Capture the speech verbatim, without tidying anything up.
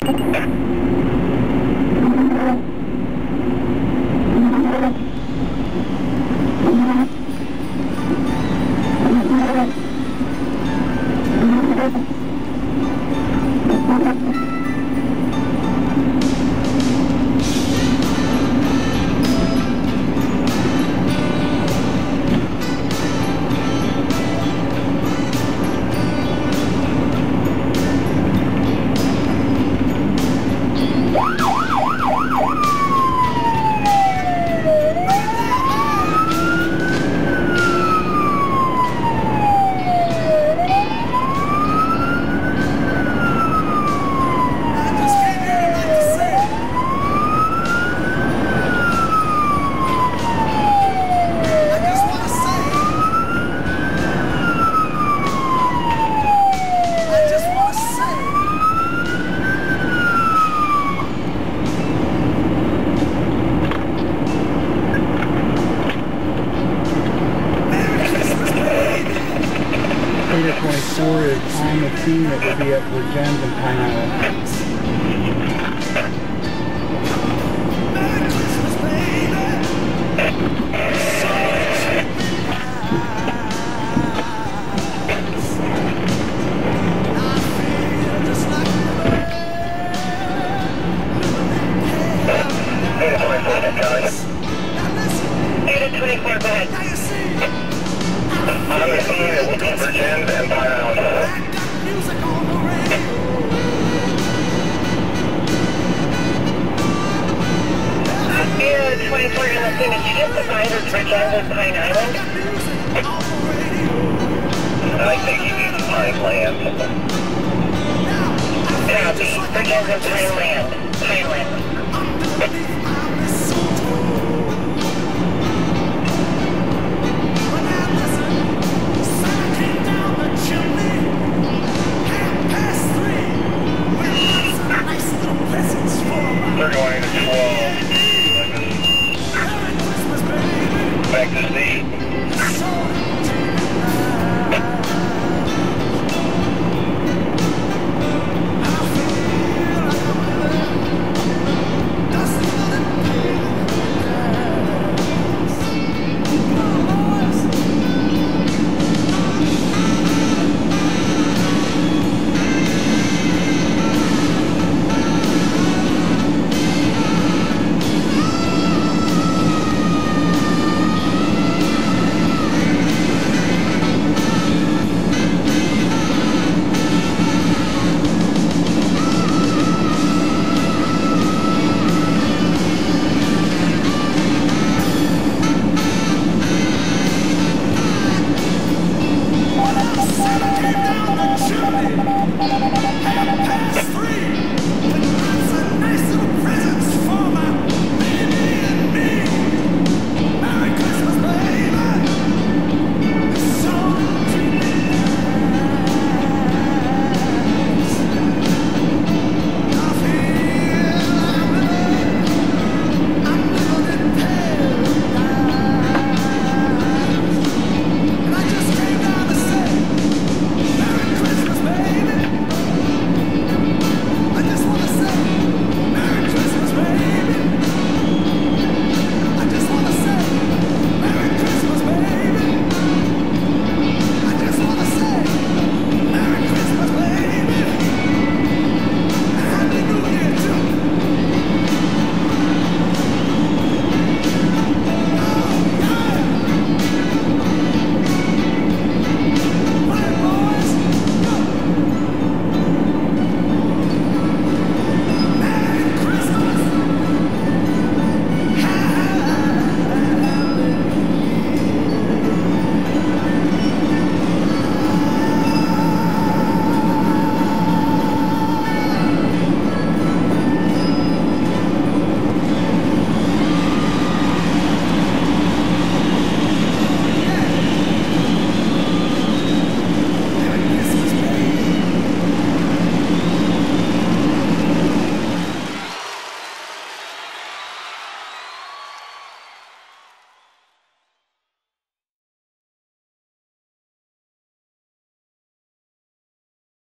twenty-four is on the scene that will be at Virgins and Pine Island. Eight twenty-four, go ahead. On the scene, it will be Virgins and Pine Island. Air twenty-four on the scene, did you just define as Virgins and Pine Island? I think you mean Pine Land. Yeah, the Virgins and Pine Land. Pine Land.